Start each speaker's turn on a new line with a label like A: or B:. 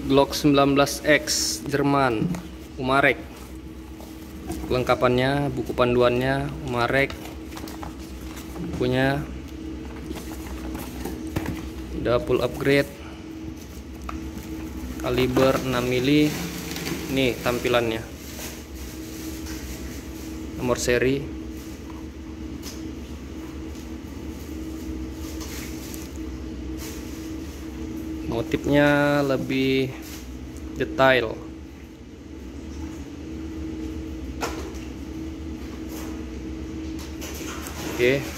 A: Glock 19X Jerman Umarek. Kelengkapannya, buku panduannya Umarek, bukunya udah full upgrade, kaliber 6 mili. Ini tampilannya, nomor seri, motifnya lebih detail. Oke.